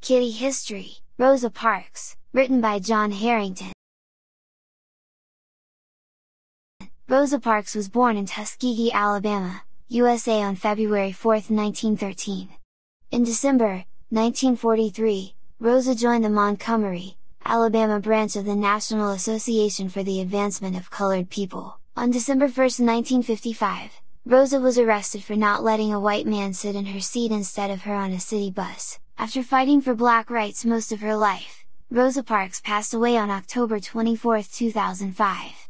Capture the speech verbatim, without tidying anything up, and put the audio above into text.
KIDDY History, Rosa Parks, written by John Harrington. Rosa Parks was born in Tuskegee, Alabama, U S A on February fourth, nineteen thirteen. In December nineteen forty-three, Rosa joined the Montgomery, Alabama branch of the National Association for the Advancement of Colored People. On December first, nineteen fifty-five, Rosa was arrested for not letting a white man sit in her seat instead of her on a city bus. After fighting for black rights most of her life, Rosa Parks passed away on October twenty-fourth, two thousand five.